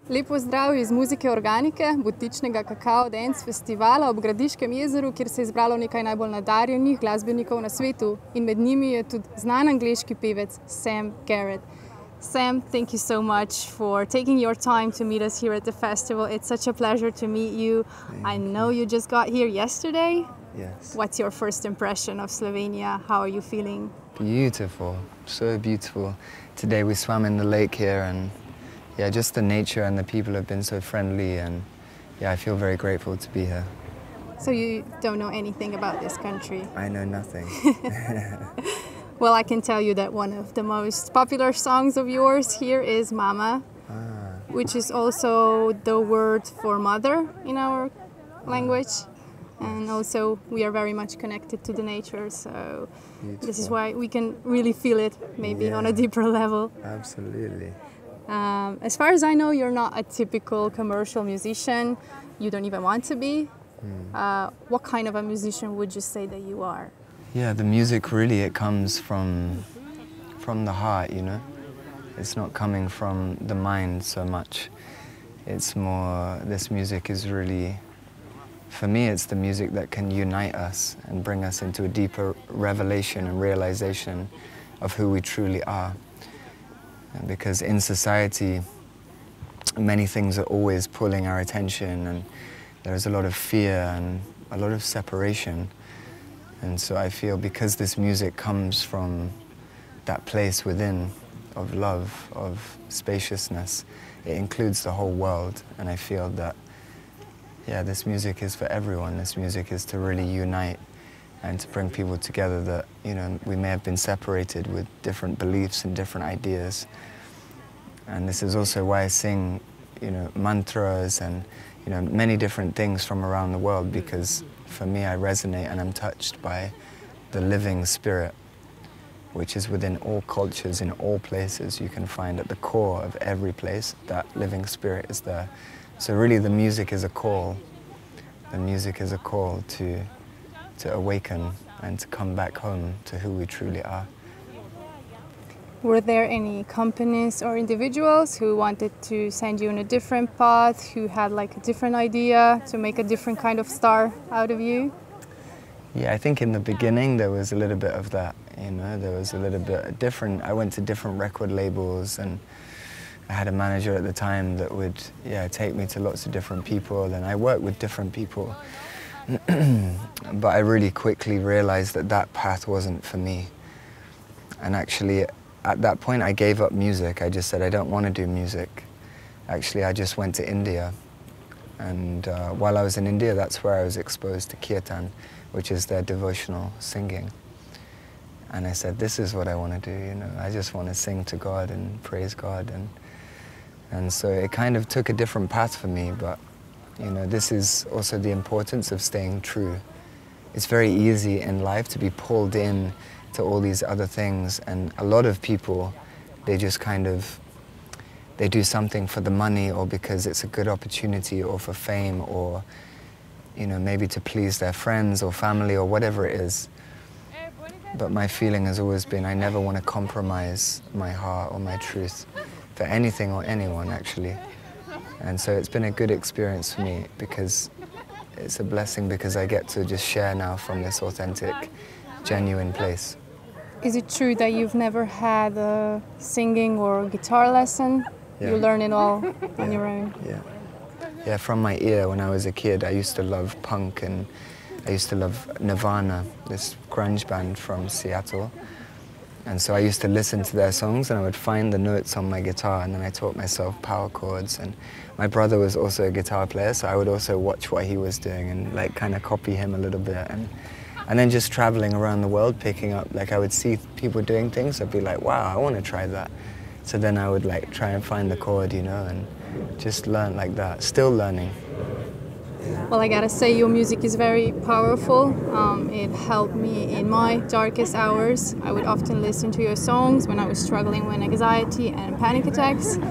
Lep pozdrav iz Muzike Organike, butičnega Cacao Dance Festivala ob Gradiškem jezeru, kjer se je izbralo nekaj najbolj nadarjenih glasbenikov na svetu. In med njimi je tudi znan angleški pevec Sam Garrett. Sam, thank you so much for taking your time to meet us here at the festival. It's such a pleasure to meet you. I know you just got here yesterday. Yes. What's your first impression of Slovenia? How are you feeling? Beautiful, so beautiful. Today we swam in the lake here, and yeah, just the nature and the people have been so friendly, and yeah, I feel very grateful to be here. So you don't know anything about this country? I know nothing. Well, I can tell you that one of the most popular songs of yours here is Mama, which is also the word for mother in our language. And also we are very much connected to the nature, so Beautiful. This is why we can really feel it maybe on a deeper level. Absolutely. As far as I know, you're not a typical commercial musician. You don't even want to be. What kind of a musician would you say that you are? Yeah, the music really, it comes from the heart, you know. It's not coming from the mind so much. It's more, this music is really, for me, it's the music that can unite us and bring us into a deeper revelation and realization of who we truly are. Because in society, many things are always pulling our attention, and there's a lot of fear and a lot of separation. And so I feel because this music comes from that place within of love, of spaciousness, it includes the whole world. And I feel that, yeah, this music is for everyone. This music is to really unite and to bring people together that, you know, we may have been separated with different beliefs and different ideas. And this is also why I sing, you know, mantras and, you know, many different things from around the world, because for me I resonate and I'm touched by the living spirit, which is within all cultures, in all places. You can find at the core of every place that living spirit is there. So really the music is a call. The music is a call to awaken and to come back home to who we truly are. Were there any companies or individuals who wanted to send you on a different path, who had like a different idea to make a different kind of star out of you? Yeah, I think in the beginning there was a little bit of that, you know, there was a little bit different. I went to different record labels, and I had a manager at the time that would, yeah, take me to lots of different people, and I worked with different people. But I really quickly realized that that path wasn't for me. And actually, at that point, I gave up music. I just said, I don't want to do music. Actually, I just went to India. And while I was in India, that's where I was exposed to kirtan, which is their devotional singing. And I said, this is what I want to do, you know. I just want to sing to God and praise God. And so it kind of took a different path for me, but you know, this is also the importance of staying true. It's very easy in life to be pulled in to all these other things, and a lot of people, they just kind of, they do something for the money or because it's a good opportunity or for fame or, you know, maybe to please their friends or family or whatever it is. But my feeling has always been I never want to compromise my heart or my truth for anything or anyone, actually. And so it's been a good experience for me, because it's a blessing, because I get to just share now from this authentic, genuine place. Is it true that you've never had a singing or guitar lesson? Yeah. You learn it all on your own? Yeah. Yeah, from my ear when I was a kid, I used to love punk, and I used to love Nirvana, this grunge band from Seattle. And so I used to listen to their songs, and I would find the notes on my guitar, and then I taught myself power chords. And my brother was also a guitar player, so I would also watch what he was doing and like kind of copy him a little bit. And then just traveling around the world, picking up, like I would see people doing things, I'd be like, wow, I want to try that. So then I would like try and find the chord, you know, and just learn like that, still learning. Well, I gotta say, your music is very powerful. It helped me in my darkest hours. I would often listen to your songs when I was struggling with anxiety and panic attacks.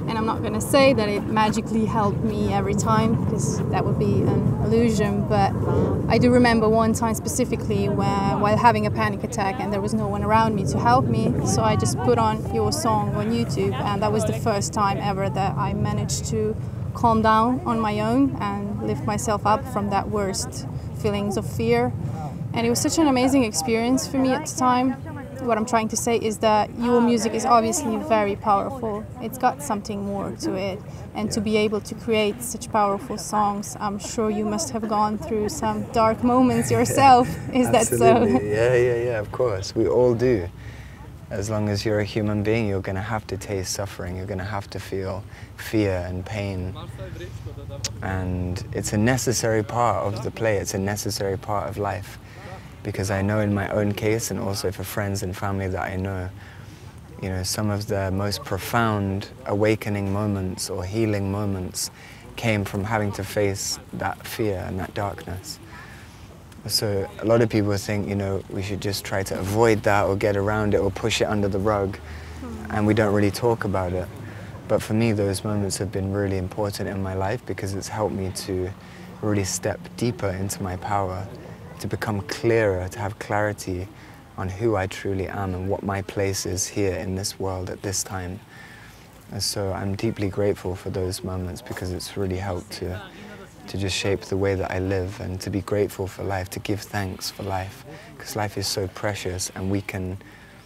And I'm not going to say that it magically helped me every time, because that would be an illusion, but I do remember one time specifically while having a panic attack and there was no one around me to help me, so I just put on your song on YouTube, and that was the first time ever that I managed to calm down on my own and lift myself up from that worst feelings of fear. And it was such an amazing experience for me at the time. What I'm trying to say is that your music is obviously very powerful. It's got something more to it. And to be able to create such powerful songs, I'm sure you must have gone through some dark moments yourself. Is that so? Yeah, of course. We all do. As long as you're a human being, you're going to have to taste suffering. You're going to have to feel fear and pain. And it's a necessary part of the play. It's a necessary part of life. Because I know in my own case, and also for friends and family that I know, you know, some of the most profound awakening moments or healing moments came from having to face that fear and that darkness. So a lot of people think, you know, we should just try to avoid that or get around it or push it under the rug, and we don't really talk about it. But for me, those moments have been really important in my life because it's helped me to really step deeper into my power, to become clearer, to have clarity on who I truly am and what my place is here in this world at this time. And so I'm deeply grateful for those moments because it's really helped to just shape the way that I live and to be grateful for life, to give thanks for life, because life is so precious and we can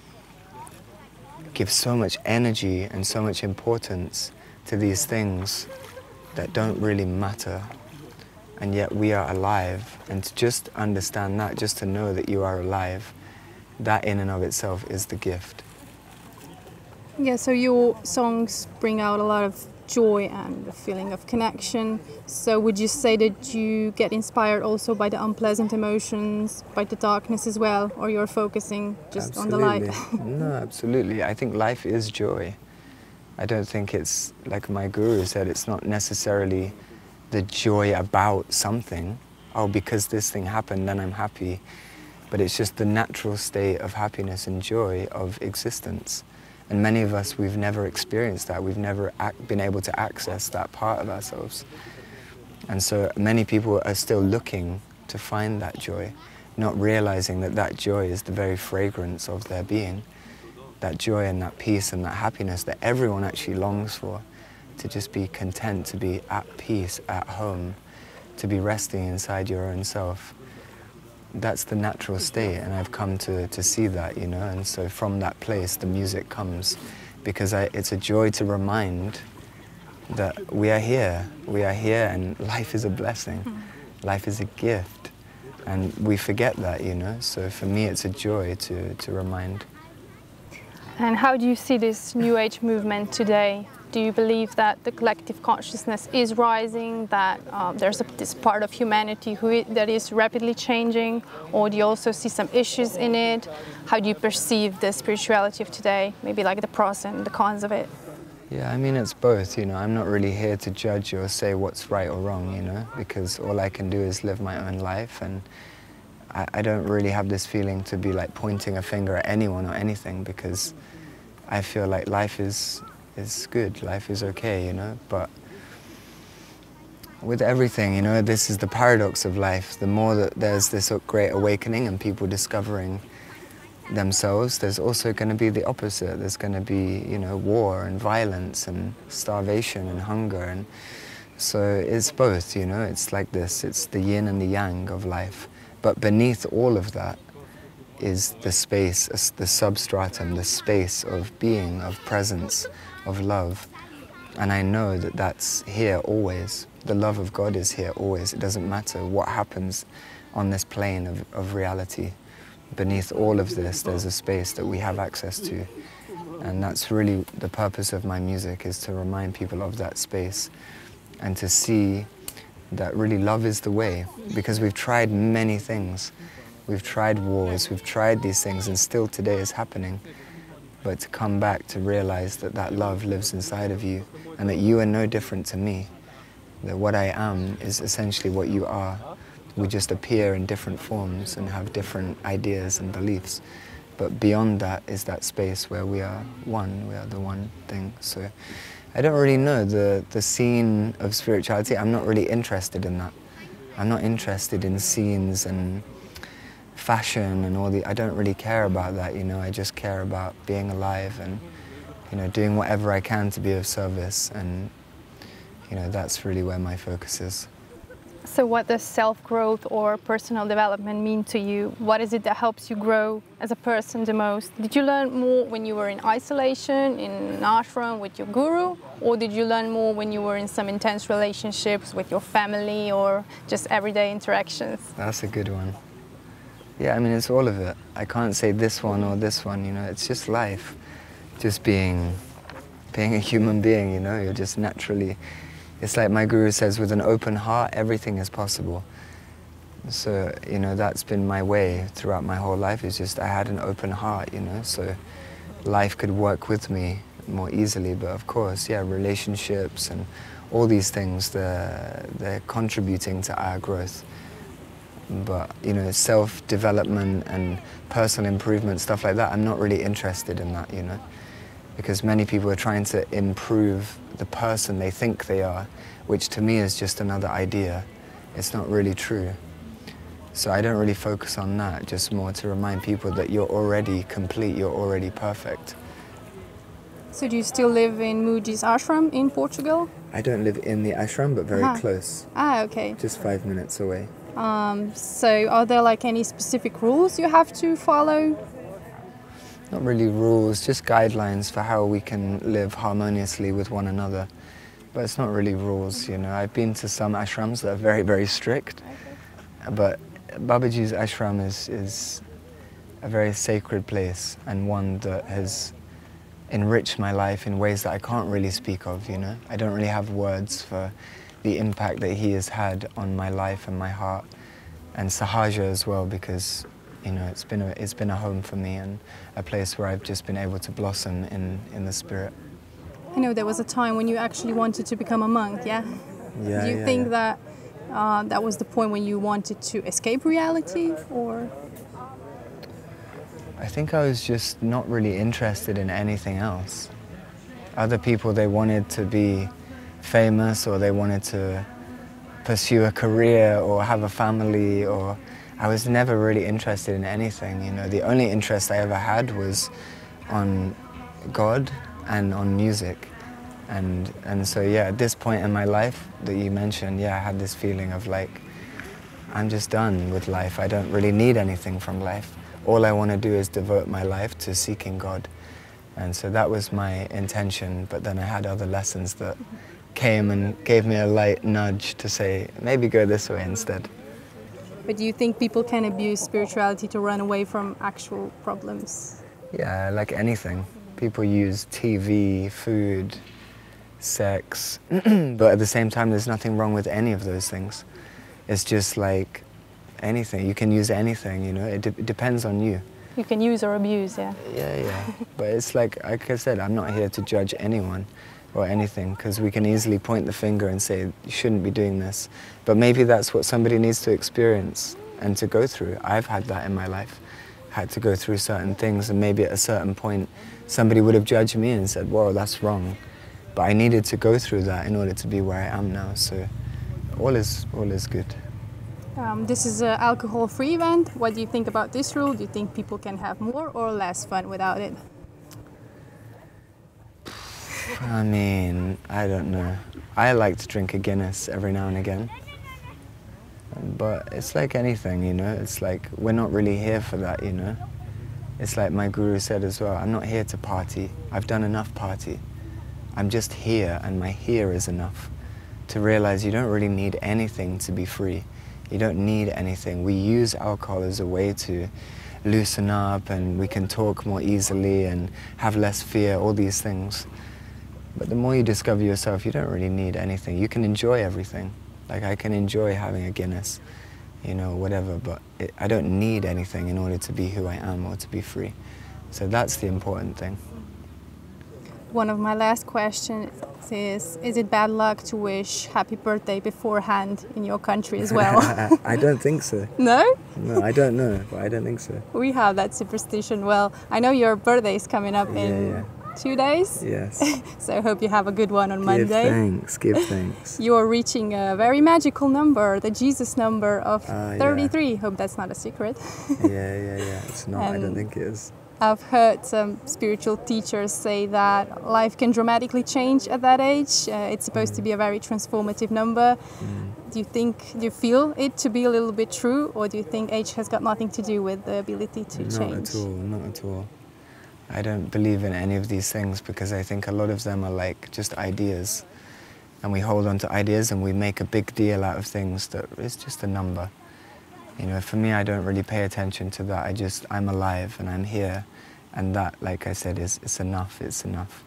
give so much energy and so much importance to these things that don't really matter. And yet we are alive, and to just understand that, just to know that you are alive, that in and of itself is the gift. Yeah, so your songs bring out a lot of joy and a feeling of connection. So would you say that you get inspired also by the unpleasant emotions, by the darkness as well, or you're focusing just on the light? No, absolutely. I think life is joy. I don't think it's, like my guru said, it's not necessarily the joy about something. Oh, because this thing happened, then I'm happy. But it's just the natural state of happiness and joy of existence. And many of us, we've never experienced that. We've never been able to access that part of ourselves. And so many people are still looking to find that joy, not realizing that that joy is the very fragrance of their being. That joy and that peace and that happiness that everyone actually longs for. To just be content, to be at peace, at home, to be resting inside your own self. That's the natural state, and I've come to see that, you know, and so from that place the music comes, because it's a joy to remind that we are here, and life is a blessing, life is a gift, and we forget that, you know, so for me it's a joy to remind. And how do you see this New Age movement today? Do you believe that the collective consciousness is rising, that there's this part of humanity that is rapidly changing, or do you also see some issues in it? How do you perceive the spirituality of today, maybe like the pros and the cons of it? Yeah, I mean, it's both, you know. I'm not really here to judge or say what's right or wrong, you know, because all I can do is live my own life, and I don't really have this feeling to be like pointing a finger at anyone or anything, because I feel like life is good, life is okay, you know, but with everything, you know, this is the paradox of life. The more that there's this great awakening and people discovering themselves, there's also going to be the opposite. There's going to be, you know, war and violence and starvation and hunger, and so it's both, you know, it's like this, it's the yin and the yang of life. But beneath all of that is the space, the substratum, the space of being, of presence, of love. And I know that that's here always. The love of God is here always. It doesn't matter what happens on this plane of reality. Beneath all of this, there's a space that we have access to. And that's really the purpose of my music, is to remind people of that space and to see that really love is the way. Because we've tried many things. We've tried wars, we've tried these things, and still today is happening. But to come back to realize that that love lives inside of you, and that you are no different to me. That what I am is essentially what you are. We just appear in different forms and have different ideas and beliefs. But beyond that is that space where we are one, we are the one thing. So I don't really know the scene of spirituality. I'm not really interested in that. I'm not interested in scenes and fashion and all the, I don't really care about that, you know. I just care about being alive and, you know, doing whatever I can to be of service, and, you know, that's really where my focus is. So what does self-growth or personal development mean to you? What is it that helps you grow as a person the most? Did you learn more when you were in isolation, in an ashram with your guru? Or did you learn more when you were in some intense relationships with your family or just everyday interactions? That's a good one. Yeah, I mean, it's all of it. I can't say this one or this one, you know, it's just life. Just being a human being, you know, you're just naturally, it's like my guru says, with an open heart, everything is possible. So, you know, that's been my way throughout my whole life, is just I had an open heart, you know, so life could work with me more easily. But of course, yeah, relationships and all these things, they're contributing to our growth. But, you know, self-development and personal improvement, stuff like that, I'm not really interested in that, you know, because many people are trying to improve the person they think they are, which to me is just another idea. It's not really true. So I don't really focus on that, just more to remind people that you're already complete, you're already perfect. So do you still live in Muji's ashram in Portugal? I don't live in the ashram, but very close. Ah, okay. Just 5 minutes away. So are there like any specific rules you have to follow? Not really rules, just guidelines for how we can live harmoniously with one another. But it's not really rules, you know. I've been to some ashrams that are very, very strict. But Babaji's ashram is a very sacred place, and one that has enriched my life in ways that I can't really speak of, you know. I don't really have words for the impact that he has had on my life and my heart, and Sahaja as well, because, you know, it's been a home for me and a place where I've just been able to blossom in the spirit. I know there was a time when you actually wanted to become a monk, yeah? Yeah. Do you think that that was the point when you wanted to escape reality, or? I think I was just not really interested in anything else. Other people, they wanted to be famous, or they wanted to pursue a career or have a family, or I was never really interested in anything, you know. The only interest I ever had was on God and on music. And so, yeah, at this point in my life that you mentioned, yeah, I had this feeling of like, I'm just done with life. I don't really need anything from life. All I want to do is devote my life to seeking God. And so that was my intention, but then I had other lessons that came and gave me a light nudge to say, maybe go this way instead. But do you think people can abuse spirituality to run away from actual problems? Yeah, like anything. People use TV, food, sex, but at the same time there's nothing wrong with any of those things. It's just like anything. You can use anything, you know, it depends on you. You can use or abuse, yeah. Yeah. But it's like I said, I'm not here to judge anyone or anything, because we can easily point the finger and say, you shouldn't be doing this. But maybe that's what somebody needs to experience and to go through. I've had that in my life, had to go through certain things, and maybe at a certain point somebody would have judged me and said, whoa, that's wrong. But I needed to go through that in order to be where I am now, so all is good. This is an alcohol-free event. What do you think about this rule? Do you think people can have more or less fun without it? I mean, I don't know. I like to drink a Guinness every now and again. But it's like anything, you know. It's like we're not really here for that, you know. It's like my guru said as well, I'm not here to party. I've done enough party. I'm just here, and my here is enough. To realize you don't really need anything to be free. You don't need anything. We use alcohol as a way to loosen up, and we can talk more easily and have less fear, all these things. But the more you discover yourself, you don't really need anything. You can enjoy everything. Like I can enjoy having a Guinness, you know, whatever, but I don't need anything in order to be who I am or to be free. So that's the important thing. One of my last questions is it bad luck to wish happy birthday beforehand in your country as well? I don't think so. No? No, I don't know, but I don't think so. We have that superstition. Well, I know your birthday is coming up in 2 days? Yes. So I hope you have a good one on Monday. Give thanks. You are reaching a very magical number, the Jesus number of 33. Yeah. Hope that's not a secret. Yeah. It's not, I don't think it is. I've heard some spiritual teachers say that life can dramatically change at that age. It's supposed to be a very transformative number. Do you feel it to be a little bit true, or do you think age has got nothing to do with the ability to change? Not at all. I don't believe in any of these things because I think a lot of them are like just ideas. And we hold on to ideas and we make a big deal out of things that is just a number. You know, for me, I don't really pay attention to that. I'm alive and I'm here. And that, like I said, it's enough. It's enough.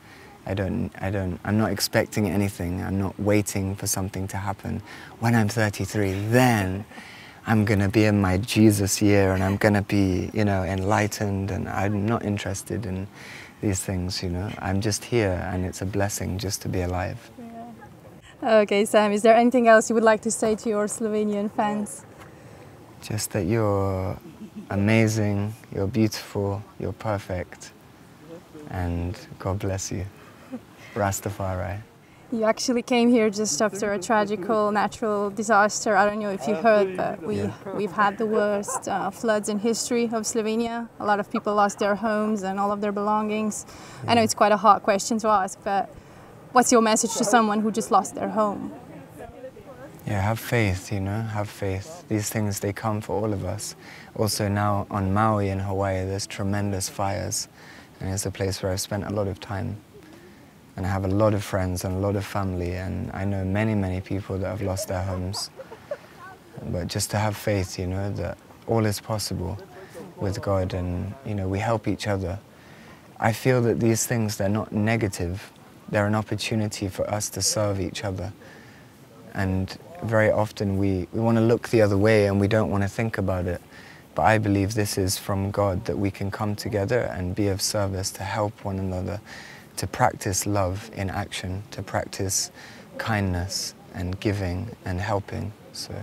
I'm not expecting anything. I'm not waiting for something to happen. When I'm 33, then I'm going to be in my Jesus year and I'm going to be, you know, enlightened, and I'm not interested in these things, you know. I'm just here and it's a blessing just to be alive. Yeah. Okay, Sam, is there anything else you would like to say to your Slovenian fans? Just that you're amazing, you're beautiful, you're perfect, and God bless you. Rastafari. You actually came here just after a tragical natural disaster. I don't know if you heard, but we've had the worst floods in history of Slovenia. A lot of people lost their homes and all of their belongings. Yeah. I know it's quite a hard question to ask, but what's your message to someone who just lost their home? Yeah, have faith, you know, have faith. These things, they come for all of us. Also now on Maui in Hawaii, there's tremendous fires. And it's a place where I've spent a lot of time. And I have a lot of friends and a lot of family, and I know many, many people that have lost their homes. But just to have faith, you know, that all is possible with God, and, you know, we help each other. I feel that these things, they're not negative. They're an opportunity for us to serve each other. And very often we want to look the other way and we don't want to think about it. But I believe this is from God, that we can come together and be of service to help one another, to practice love in action, to practice kindness and giving and helping. So.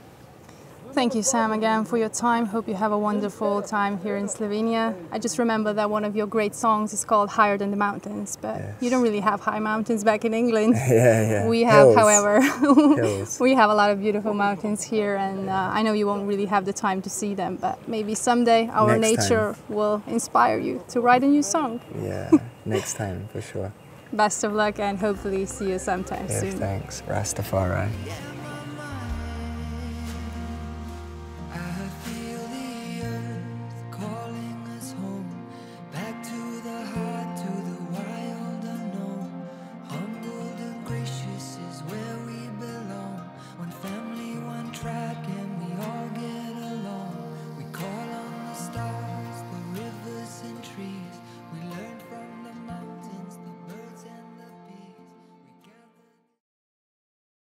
Thank you, Sam, again for your time. Hope you have a wonderful time here in Slovenia. I just remember that one of your great songs is called Higher Than the Mountains, but yes. You don't really have high mountains back in England. Yeah. We have, hills. However, we have a lot of beautiful mountains here, and I know you won't really have the time to see them, but maybe someday our nature will inspire you to write a new song. Yeah, next time, for sure. Best of luck and hopefully see you sometime soon. Thanks. Rastafari.